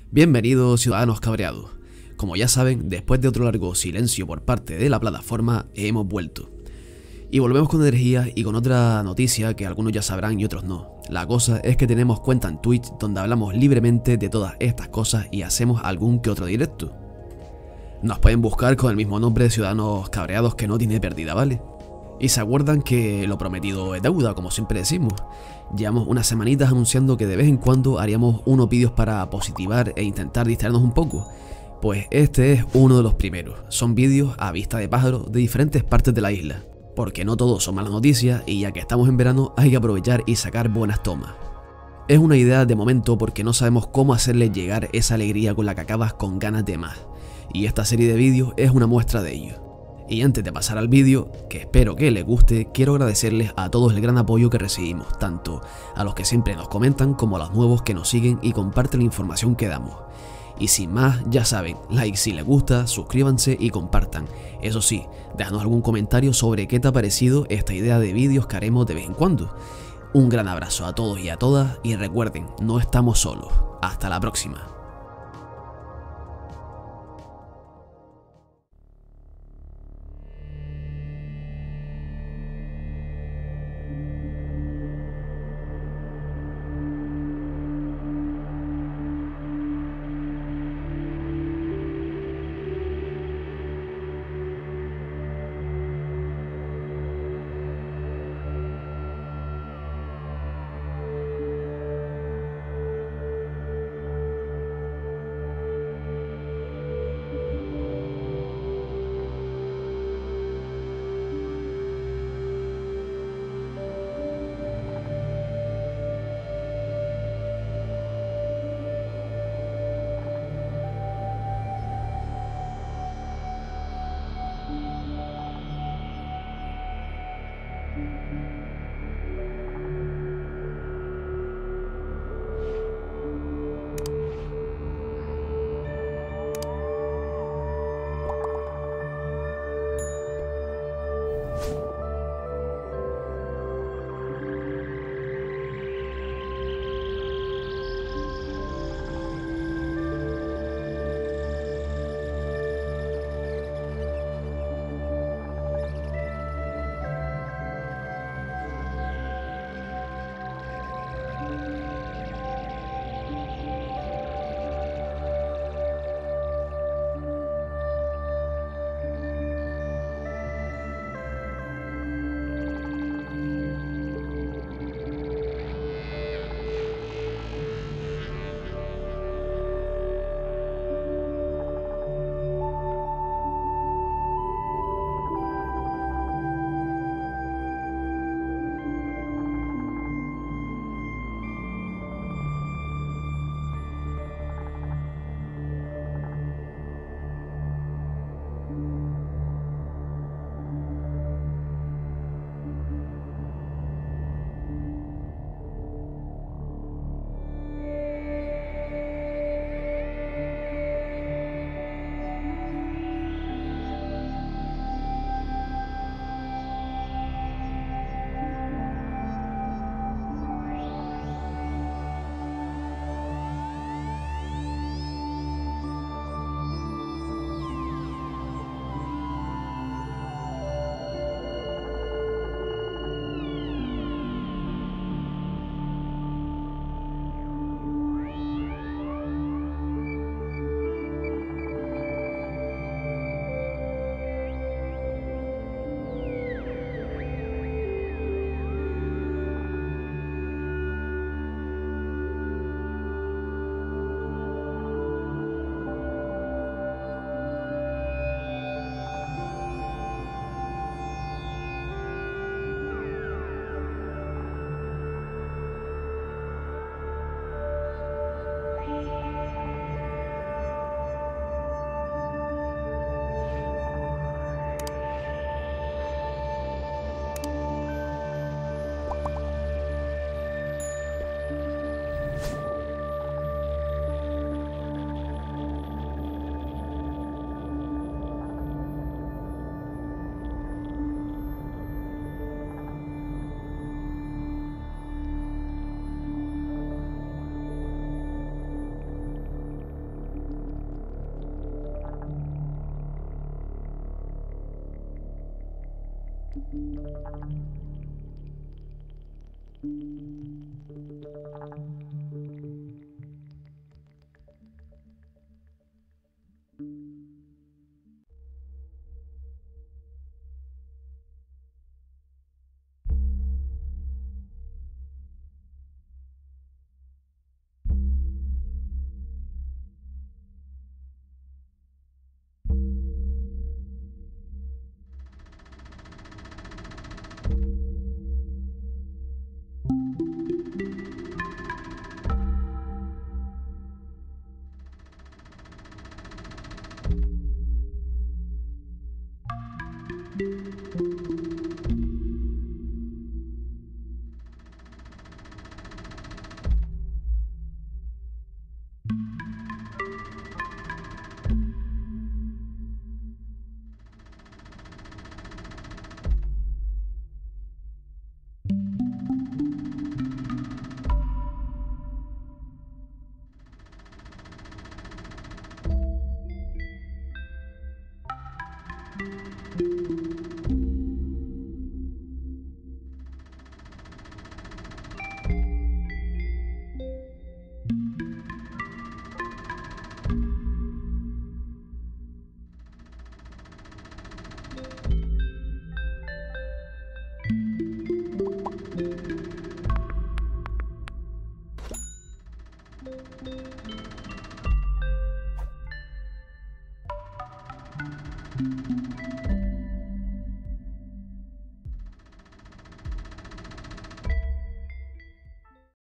Bienvenidos ciudadanos cabreados. Como ya saben, después de otro largo silencio por parte de la plataforma, hemos vuelto. Y volvemos con energía y con otra noticia que algunos ya sabrán y otros no. La cosa es que tenemos cuenta en Twitch donde hablamos libremente de todas estas cosas y hacemos algún que otro directo. Nos pueden buscar con el mismo nombre de Ciudadanos Cabreados, que no tiene pérdida, ¿vale? Y se acuerdan que lo prometido es deuda, como siempre decimos. Llevamos unas semanitas anunciando que de vez en cuando haríamos unos vídeos para positivar e intentar distraernos un poco. Pues este es uno de los primeros. Son vídeos a vista de pájaro de diferentes partes de la isla. Porque no todos son malas noticias y ya que estamos en verano hay que aprovechar y sacar buenas tomas. Es una idea de momento porque no sabemos cómo hacerle llegar esa alegría con la que acabas con ganas de más. Y esta serie de vídeos es una muestra de ello. Y antes de pasar al vídeo, que espero que les guste, quiero agradecerles a todos el gran apoyo que recibimos, tanto a los que siempre nos comentan como a los nuevos que nos siguen y comparten la información que damos. Y sin más, ya saben, like si les gusta, suscríbanse y compartan. Eso sí, déjanos algún comentario sobre qué te ha parecido esta idea de vídeos que haremos de vez en cuando. Un gran abrazo a todos y a todas y recuerden, no estamos solos. Hasta la próxima.